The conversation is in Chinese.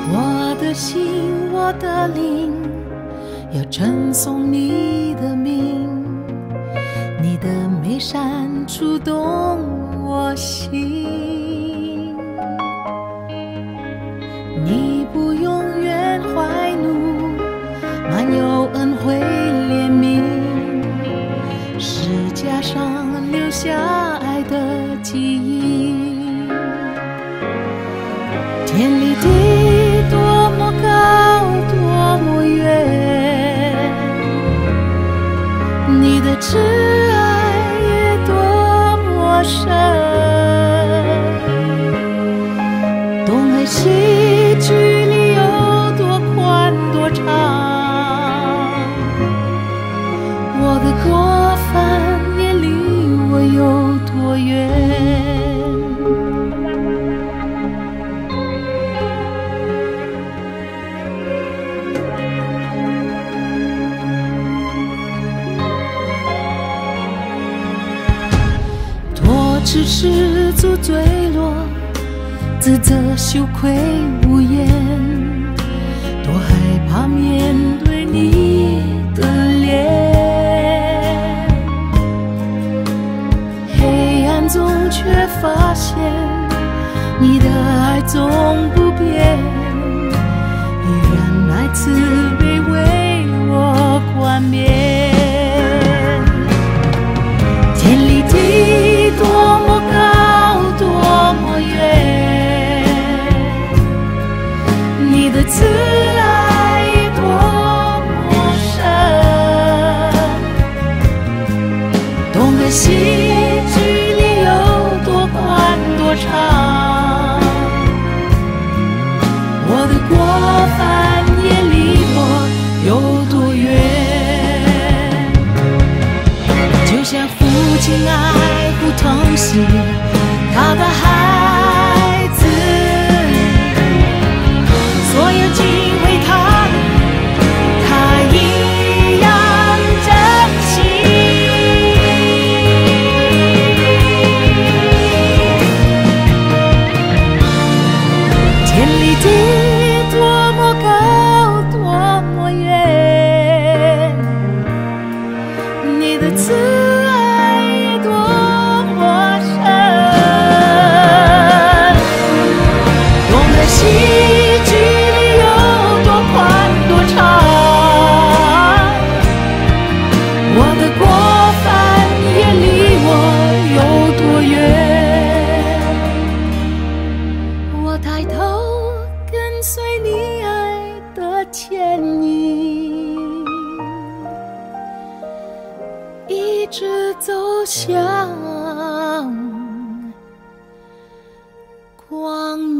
我的心，我的灵，要称颂你的名。你的美善触动我心，你不永远怀怒，满有恩惠怜悯，石架上留下爱的记忆。天离地多么高，多么远，你的慈爱也多么深。东和西距离有多宽多长，我的过犯也离我有多远。只是足坠落，自责羞愧无言，多害怕面对你的脸。黑暗中却发现你的爱总不变，依然爱慈悲为我冠冕。天离地多么高，多么远，你的慈爱多么深。东和西距离有多宽多长，我的过犯也离我有多远。就像父亲爱护疼惜他的孩子，所有机会他一样珍惜。天离地多么高，多么远，你的慈爱也多么深。东和西距离有多宽多长，我的过犯也离我有多远。我抬头跟随你爱的牵引，一直走向光明。